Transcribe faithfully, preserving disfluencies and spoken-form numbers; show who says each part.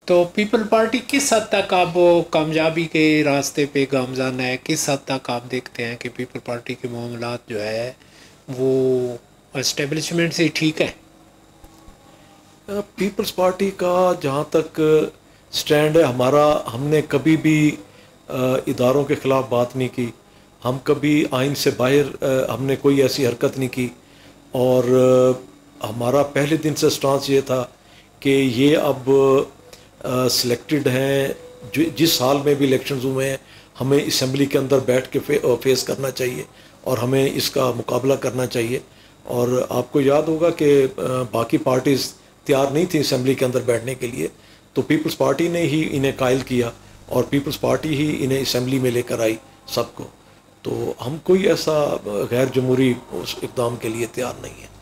Speaker 1: तो people party किस हद तक आप वो कामयाबी के रास्ते पे गामज़न है? किस हद तक आप देखते हैं कि पीपल पार्टी के मामलात जो है वो इस्टेब्लिशमेंट से ठीक है?
Speaker 2: पीपल्स पार्टी का जहाँ तक स्टैंड है हमारा, हमने कभी भी इदारों के ख़िलाफ़ बात नहीं की, हम कभी आइन से बाहर हमने कोई ऐसी हरकत नहीं की। और हमारा पहले दिन से स्टांस ये था कि ये अब सिलेक्टेड हैं, जो जिस साल में भी इलेक्शंस हुए हैं हमें असम्बली के अंदर बैठ के फे, फेस करना चाहिए और हमें इसका मुकाबला करना चाहिए। और आपको याद होगा कि बाकी पार्टीज़ तैयार नहीं थी असम्बली के अंदर बैठने के लिए, तो पीपल्स पार्टी ने ही इन्हें कायल किया और पीपल्स पार्टी ही इन्हें असम्बली में लेकर आई सबको। तो हम कोई ऐसा गैर जमहूरी उस इक़दाम के लिए तैयार नहीं है।